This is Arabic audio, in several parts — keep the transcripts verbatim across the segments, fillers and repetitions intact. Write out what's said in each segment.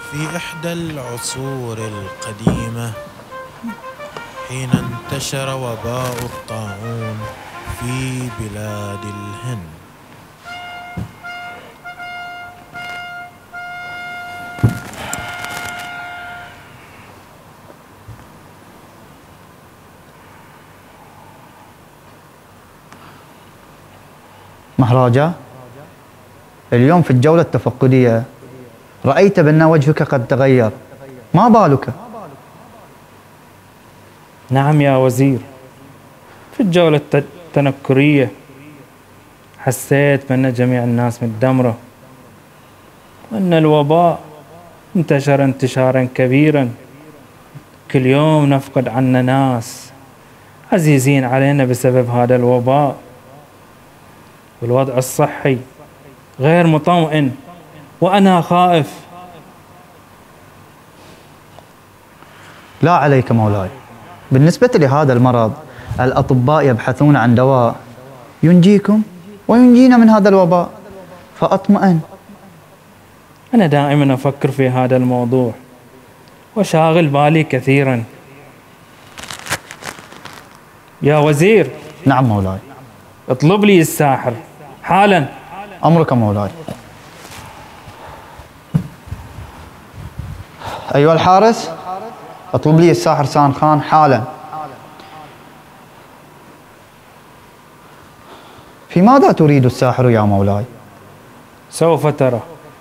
في إحدى العصور القديمة، حين انتشر وباء الطاعون في بلاد الهند، مهراجا، اليوم في الجولة التفقدية رأيت بأن وجهك قد تغير، ما بالك؟ نعم يا وزير، في الجولة التنكرية حسيت بأن جميع الناس متدمرة، وأن الوباء انتشر انتشارا كبيرا. كل يوم نفقد عنا ناس عزيزين علينا بسبب هذا الوباء، والوضع الصحي غير مطمئن وأنا خائف. لا عليك مولاي، بالنسبة لهذا المرض الأطباء يبحثون عن دواء ينجيكم وينجينا من هذا الوباء، فأطمئن. أنا دائما أفكر في هذا الموضوع وشاغل بالي كثيرا. يا وزير. نعم مولاي. اطلب لي الساحر حالا. أمرك مولاي. أيها الحارس، اطلب لي الساحر سان خان حالا. في ماذا تريد الساحر يا مولاي؟ سوف ترى.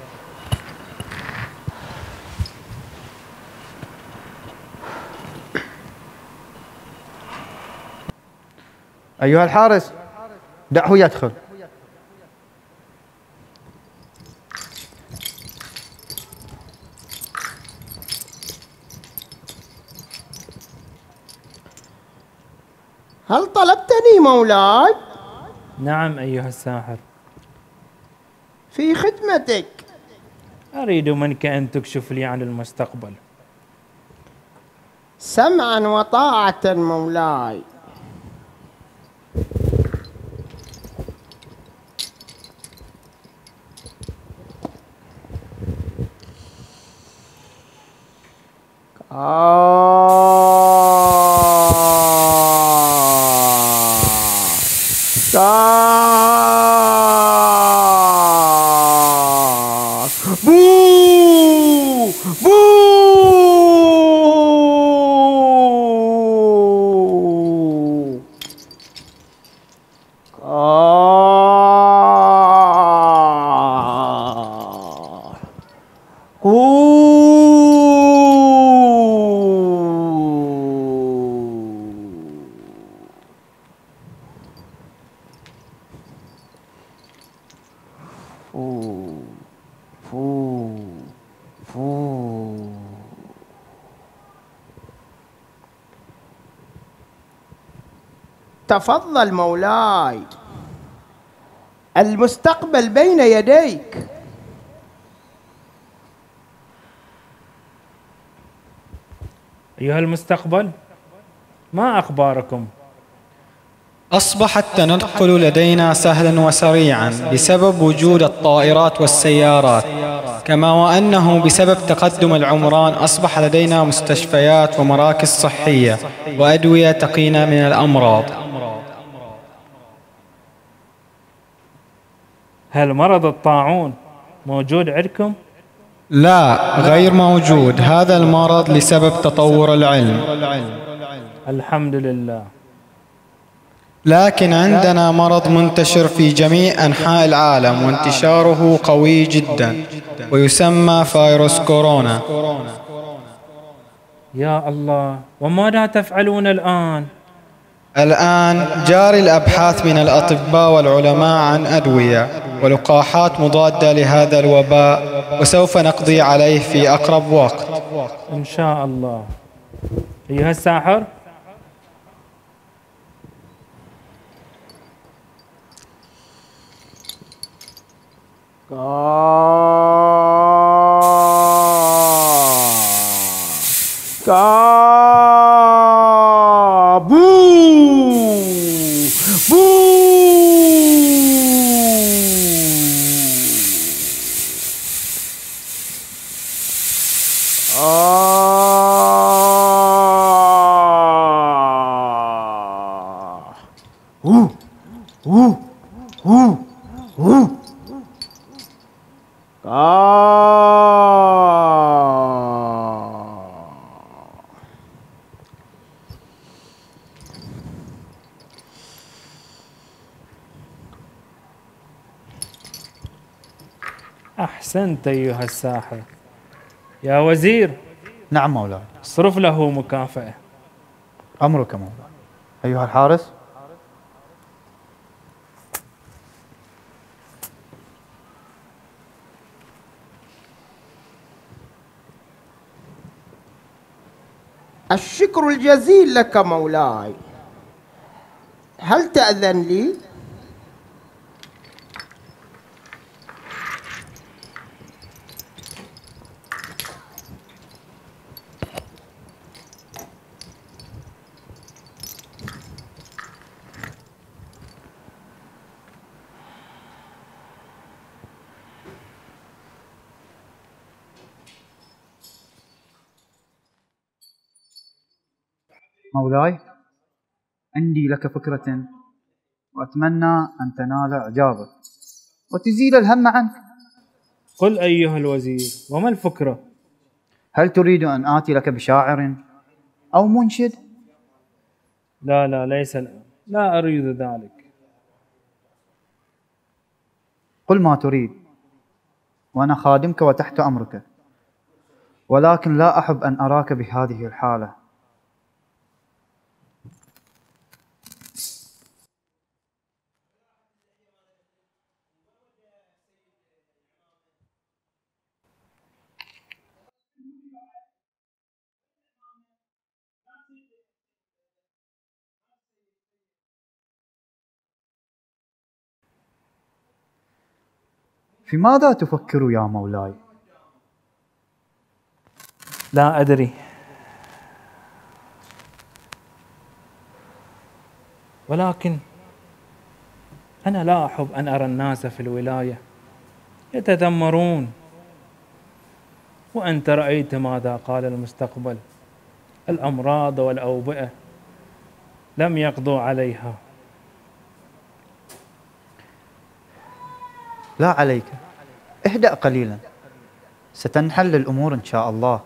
أيها الحارس، دعه يدخل. هل طلبتني مولاي؟ نعم أيها الساحر. في خدمتك. أريد منك أن تكشف لي عن المستقبل. سمعا وطاعة مولاي. بو بو تفضل مولاي، المستقبل بين يديك. أيها المستقبل، ما أخباركم؟ أصبح التنقل لدينا سهلا وسريعا بسبب وجود الطائرات والسيارات، كما وأنه بسبب تقدم العمران أصبح لدينا مستشفيات ومراكز صحية وأدوية تقينا من الأمراض. هل مرض الطاعون موجود عندكم؟ لا، غير موجود. هذا المرض لسبب تطور العلم. الحمد لله. لكن عندنا مرض منتشر في جميع أنحاء العالم وانتشاره قوي جدا، ويسمى فيروس كورونا. يا الله، وماذا تفعلون الآن؟ الآن جاري الأبحاث من الأطباء والعلماء عن أدوية ولقاحات مضادة لهذا الوباء، وسوف نقضي عليه في أقرب وقت إن شاء الله. أيها الساحر، كابو بو. آه أوه أوه أوه أوه آه أحسنت أيها الساحر. يا وزير، نعم مولاي. اصرف له مكافأة. أمرك مولاي. أيها الحارس. الشكر الجزيل لك مولاي. هل تأذن لي؟ مولاي، عندي لك فكرة وأتمنى أن تنال إعجابك وتزيل الهم عنك. قل أيها الوزير، وما الفكرة؟ هل تريد أن آتي لك بشاعر أو منشد؟ لا لا ليس الآن، لا أريد ذلك. قل ما تريد وأنا خادمك وتحت أمرك، ولكن لا أحب أن أراك بهذه الحالة. في ماذا تفكر يا مولاي؟ لا أدري، ولكن أنا لا أحب أن أرى الناس في الولاية يتذمرون، وأنت رأيت ماذا قال المستقبل. الأمراض والأوبئة لم يقضوا عليها. لا عليك، اهدأ قليلا، ستنحل الأمور إن شاء الله.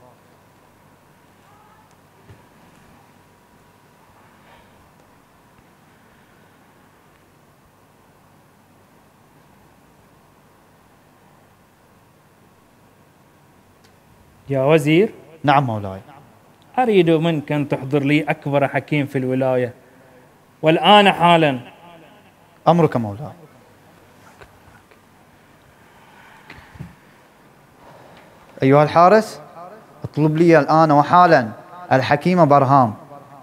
يا وزير. نعم مولاي. أريد منك أن تحضر لي أكبر حكيم في الولاية، والآن حالا. أمرك مولاي. أيها الحارس، اطلب لي الآن وحالا الحكيم برهام.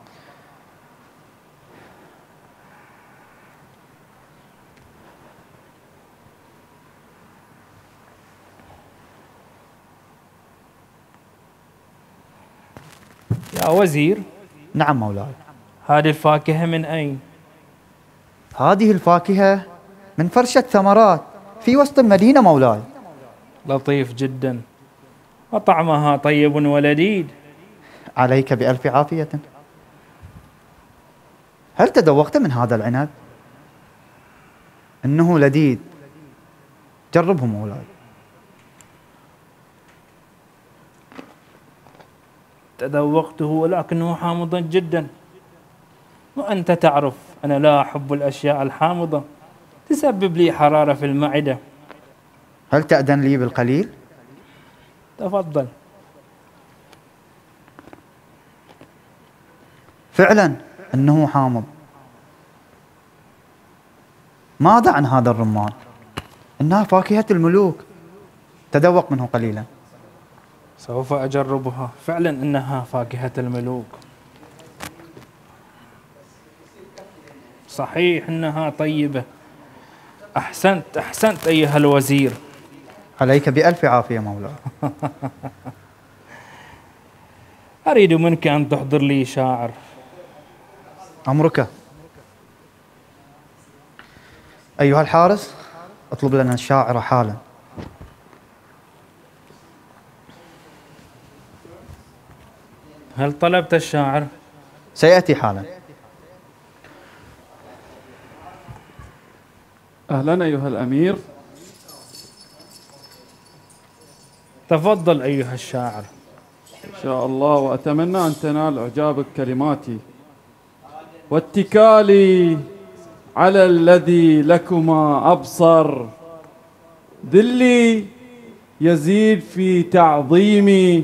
يا وزير. نعم مولاي. هذه الفاكهة من أين؟ هذه الفاكهة من فرشة ثمرات في وسط المدينة مولاي. لطيف جدا، وطعمها طيب ولذيذ. عليك بألف عافية. هل تذوقت من هذا العنب؟ إنه لذيذ، جربه مولاي. تذوقته ولكنه حامض جدا، وأنت تعرف أنا لا أحب الأشياء الحامضة، تسبب لي حرارة في المعدة. هل تأذن لي بالقليل؟ تفضل. فعلا إنه حامض. ماذا عن هذا الرمان؟ إنها فاكهة الملوك، تذوق منه قليلا. سوف أجربها، فعلا إنها فاكهة الملوك. صحيح إنها طيبة. أحسنت أحسنت أيها الوزير. عليك بألف عافية مولاي. أريد منك أن تحضر لي شاعر. أمرك. أيها الحارس، اطلب لنا الشاعر حالا. هل طلبت الشاعر؟ سيأتي حالا. أهلا أيها الأمير. تفضل أيها الشاعر. إن شاء الله، وأتمنى أن تنال إعجابك كلماتي. واتكالي على الذي لكما أبصر، ذلي يزيد في تعظيمي،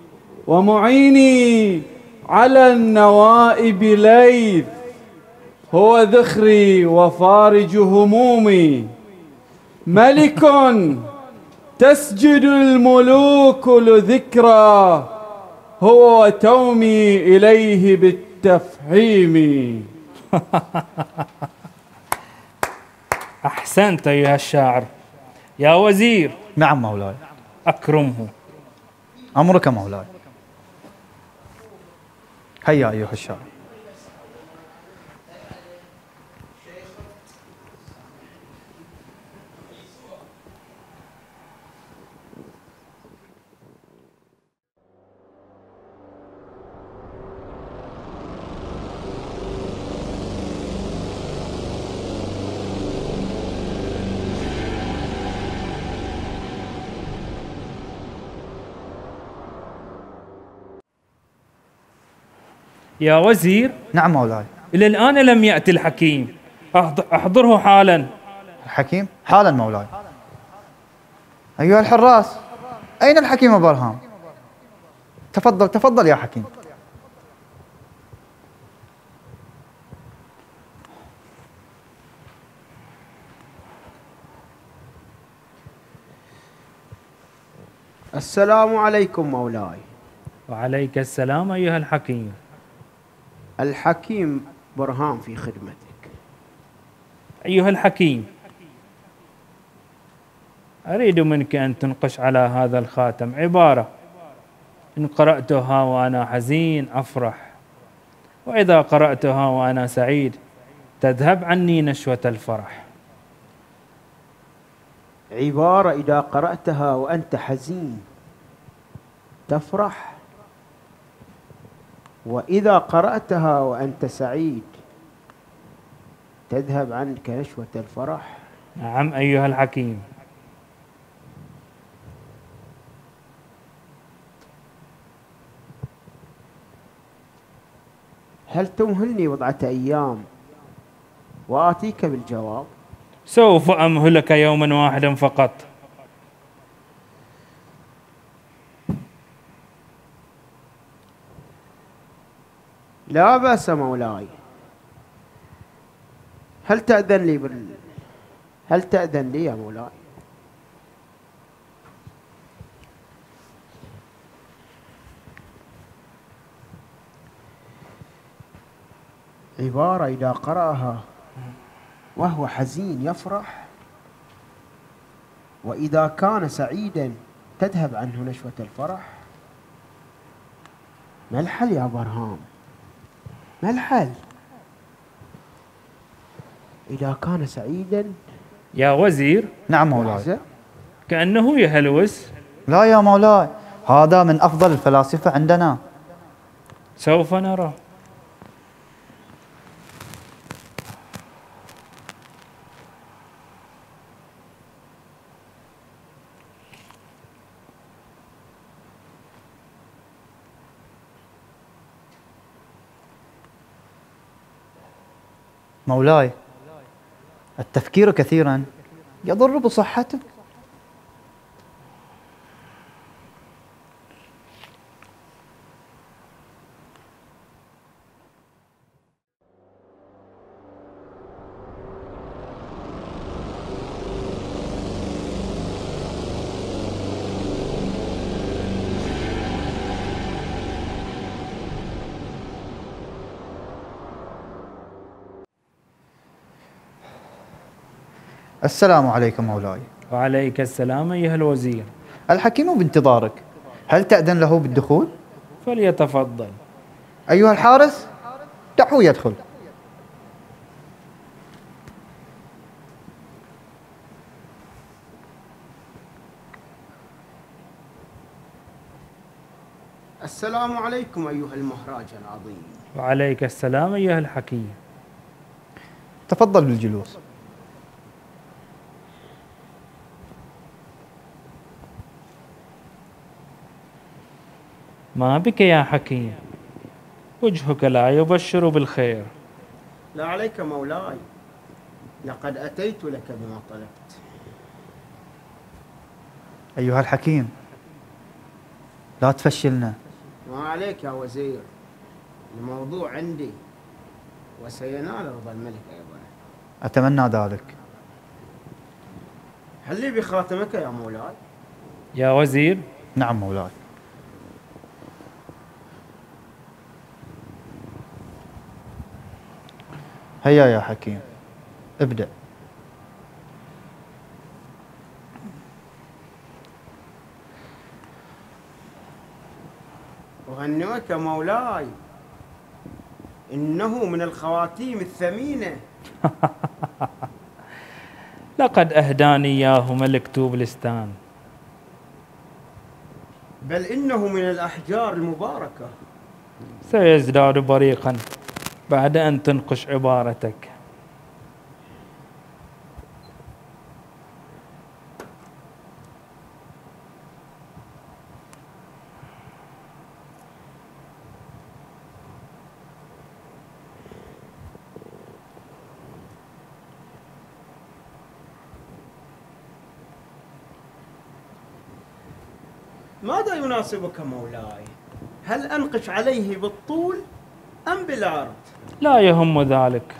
ومعيني على النوائب ليث، هو ذخري وفارج همومي. ملك تسجد الملوك لذكرى، هو تومي إليه بالتفهيم. أحسنت أيها الشاعر. يا وزير. نعم مولاي. أكرمه. أمرك مولاي. هيا أيها الشاعر. يا وزير. نعم مولاي. إلى الآن لم يأتي الحكيم، أحضره حالا. الحكيم حالا مولاي. أيها الحراس، أين الحكيم برهام؟ تفضل تفضل يا حكيم. السلام عليكم مولاي. وعليك السلام أيها الحكيم. الحكيم برهام في خدمتك. أيها الحكيم، أريد منك أن تنقش على هذا الخاتم عبارة إن قرأتها وأنا حزين أفرح، وإذا قرأتها وأنا سعيد تذهب عني نشوة الفرح. عبارة إذا قرأتها وأنت حزين تفرح، وإذا قرأتها وأنت سعيد تذهب عنك نشوة الفرح. نعم أيها الحكيم. هل تمهلني بضعة أيام وآتيك بالجواب؟ سوف أمهلك يوما واحدا فقط. لا بأس مولاي. هل تأذن لي بال... هل تأذن لي يا مولاي؟ عبارة إذا قرأها وهو حزين يفرح، وإذا كان سعيدا تذهب عنه نشوة الفرح. ما الحل يا برهام؟ ما الحل؟ إذا كان سعيدا. يا وزير. نعم مولاي. كأنه يهلوس. لا يا مولاي، هذا من أفضل الفلاسفة عندنا. سوف نرى. مولاي، التفكير كثيرا يضر بصحتك. السلام عليكم مولاي. وعليك السلام أيها الوزير. الحكيم بانتظارك، هل تأذن له بالدخول؟ فليتفضل. أيها الحارس، دعوه يدخل. السلام عليكم أيها المهراج العظيم. وعليك السلام أيها الحكيم. تفضل بالجلوس. ما بك يا حكيم؟ وجهك لا يبشر بالخير. لا عليك مولاي، لقد أتيت لك بما طلبت. أيها الحكيم لا تفشلنا. ما عليك يا وزير، الموضوع عندي وسينال رضا الملك أيضا. أتمنى ذلك. هل لي بخاتمك يا مولاي؟ يا وزير. نعم مولاي. هيا يا حكيم ابدأ. أهنئك مولاي، إنه من الخواتيم الثمينة. لقد أهداني إياه ملك توبلستان. بل إنه من الأحجار المباركة. سيزداد بريقا بعد أن تنقش عبارتك. ماذا يناسبك مولاي؟ هل أنقش عليه بالطول أم بالعرض؟ لا يهم ذلك.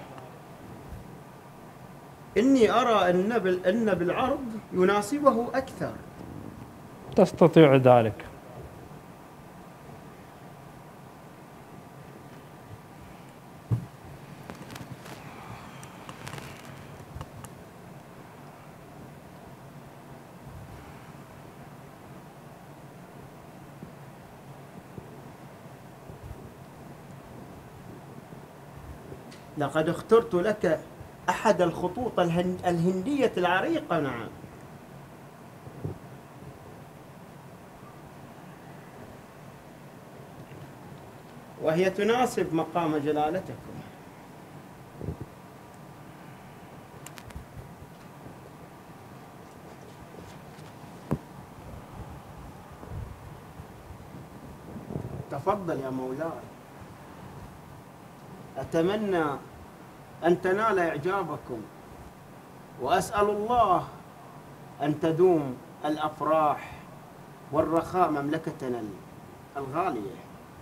إني أرى أن بال... أن بالعرض يناسبه أكثر. تستطيع ذلك. لقد اخترت لك أحد الخطوط الهند... الهندية العريقة. نعم. وهي تناسب مقام جلالتكم. تفضل يا مولاي. أتمنى أن تنال إعجابكم، وأسأل الله أن تدوم الأفراح والرخاء مملكتنا الغالية.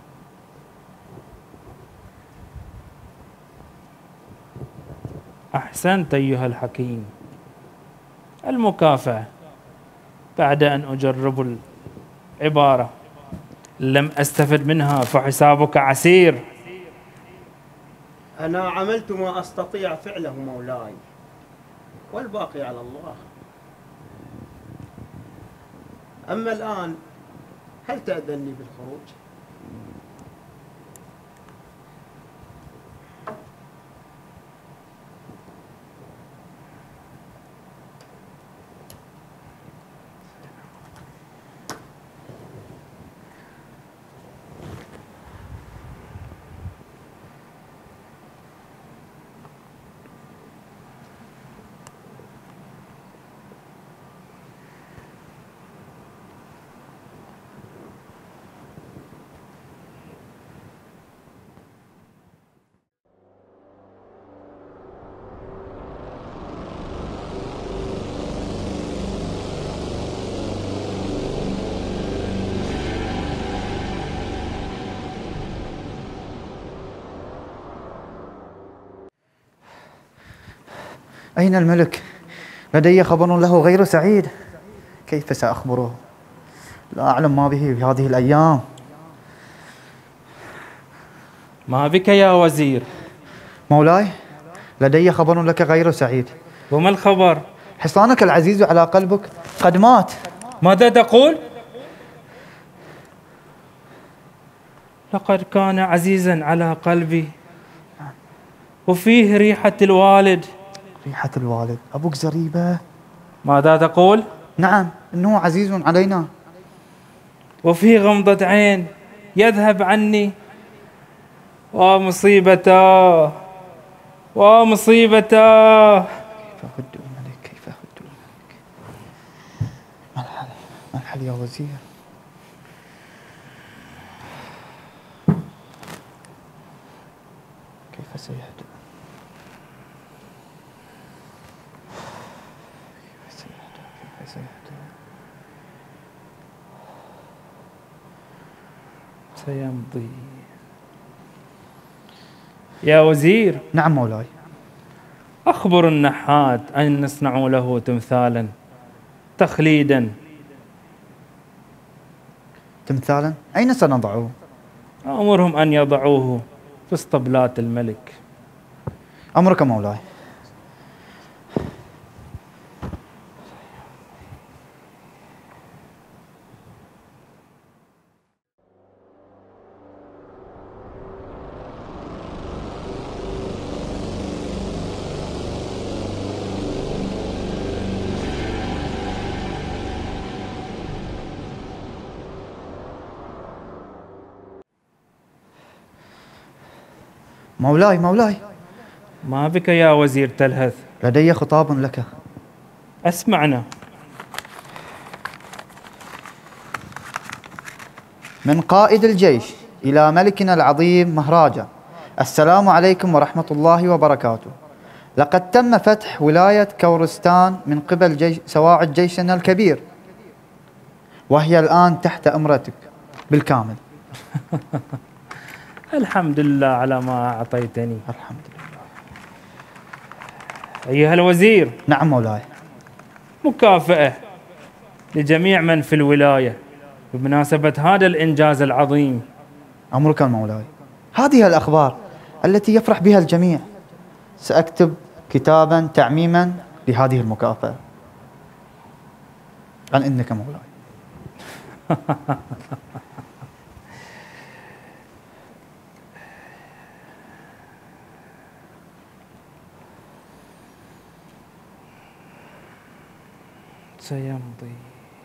أحسنت أيها الحكيم. المكافأة بعد أن أجرب العبارة لم أستفد منها فحسابك عسير. أنا عملت ما أستطيع فعله مولاي، والباقي على الله. أما الآن هل تأذن لي بالخروج؟ أين الملك؟ لدي خبر له غير سعيد. كيف سأخبره؟ لا أعلم ما به في هذه الأيام. ما بك يا وزير؟ مولاي لدي خبر لك غير سعيد. وما الخبر؟ حصانك العزيز على قلبك قد مات. ماذا تقول؟ لقد كان عزيزا على قلبي وفيه ريحة الوالد. ريحة الوالد؟ أبوك زريبة. ماذا تقول؟ نعم إنه عزيز علينا. وفيه غمضة عين يذهب عني. ومصيبته ومصيبته. كيف أهد الملك؟ كيف أهد الملك؟ ما الحل؟ ما الحل يا وزير؟ كيف سيهدأ؟ كيف سيهدأ؟ كيف سيهدأ؟ سيمضي. يا وزير. نعم مولاي. أخبر النحات أن نصنع له تمثالا تخليدا. تمثالا؟ أين سنضعه؟ أمرهم أن يضعوه في اسطبلات الملك. أمرك مولاي. مولاي مولاي. ما بك يا وزير تلهث؟ لدي خطاب لك. أسمعنا. من قائد الجيش إلى ملكنا العظيم مهراجة: السلام عليكم ورحمة الله وبركاته. لقد تم فتح ولاية كورستان من قبل جيش سواعد جيشنا الكبير، وهي الآن تحت أمرتك بالكامل. الحمد لله على ما أعطيتني. الحمد لله. أيها الوزير. نعم مولاي. مكافأة لجميع من في الولاية بمناسبة هذا الإنجاز العظيم. أمرك مولاي. هذه الأخبار التي يفرح بها الجميع. سأكتب كتابا تعميما لهذه المكافأة عن إنك مولاي. سيمضي.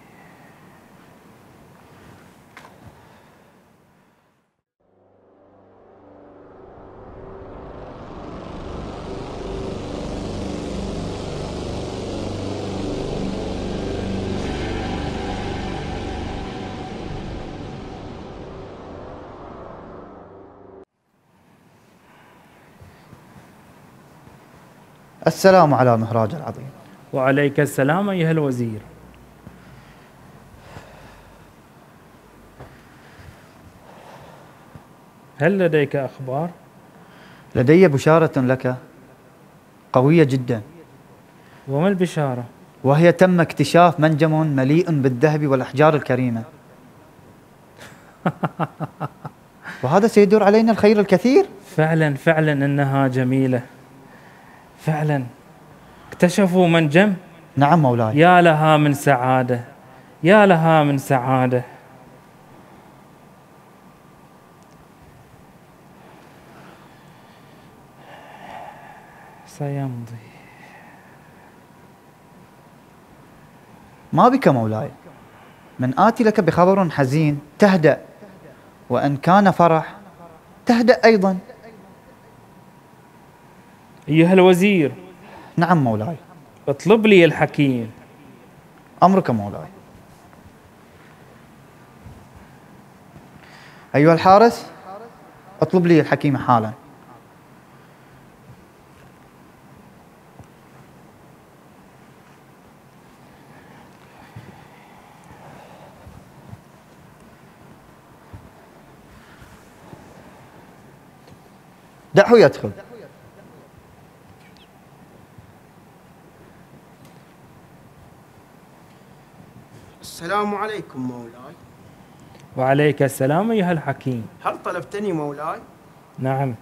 السلام على مهراج العظيم. وعليك السلام أيها الوزير. هل لديك أخبار؟ لدي بشارة لك قوية جدا. وما البشارة؟ وهي تم اكتشاف منجم مليء بالذهب والأحجار الكريمة. وهذا سيدور علينا الخير الكثير. فعلا فعلا إنها جميلة. فعلا اكتشفوا منجم. نعم مولاي. يا لها من سعادة، يا لها من سعادة. سيمضي. ما بك مولاي؟ من آتي لك بخبر حزين تهدأ، وإن كان فرح تهدأ أيضا. أيها الوزير. نعم مولاي. اطلب لي الحكيم. أمرك مولاي. أيها الحارس، اطلب لي الحكيم حالا. دعه يدخل. السلام عليكم مولاي. وعليك السلام أيها الحكيم. هل طلبتني مولاي؟ نعم.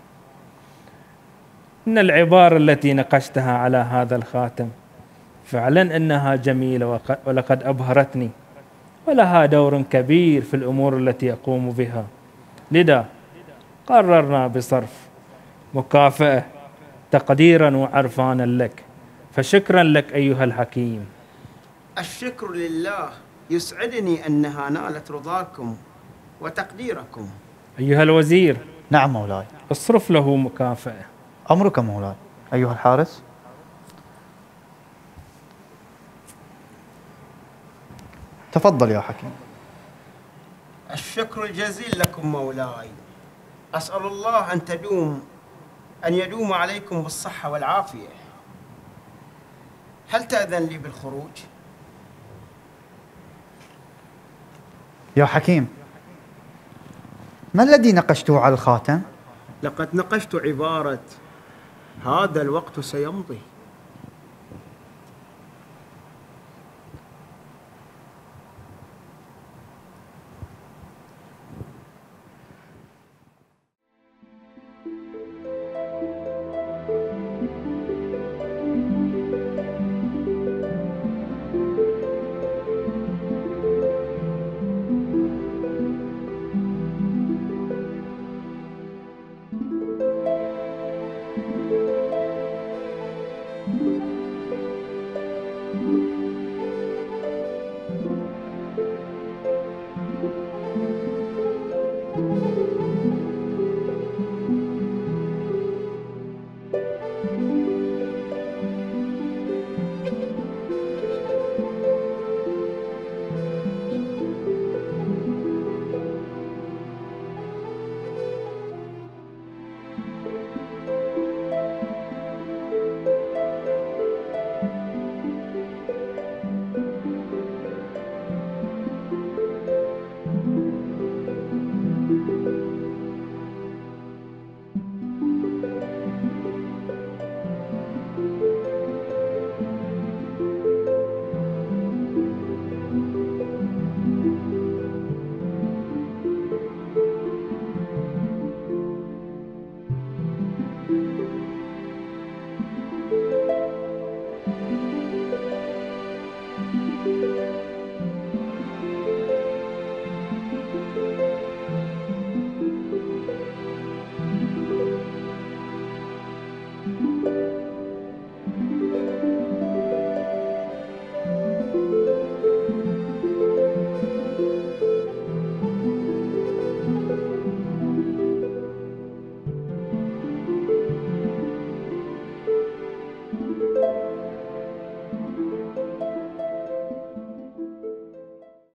إن العبارة التي نقشتها على هذا الخاتم فعلا إنها جميلة ولقد أبهرتني، ولها دور كبير في الأمور التي أقوم بها، لذا قررنا بصرف مكافأة تقديرا وعرفانا لك، فشكرا لك أيها الحكيم. الشكر لله. يسعدني أنها نالت رضاكم وتقديركم. أيها الوزير، نعم مولاي. اصرف له مكافأة. أمرك مولاي. أيها الحارس. تفضل يا حكيم. الشكر الجزيل لكم مولاي. أسأل الله أن تدوم أن يدوم عليكم بالصحة والعافية. هل تأذن لي بالخروج؟ يا حكيم، ما الذي نقشته على الخاتم؟ لقد نقشت عبارة: هذا الوقت سيمضي.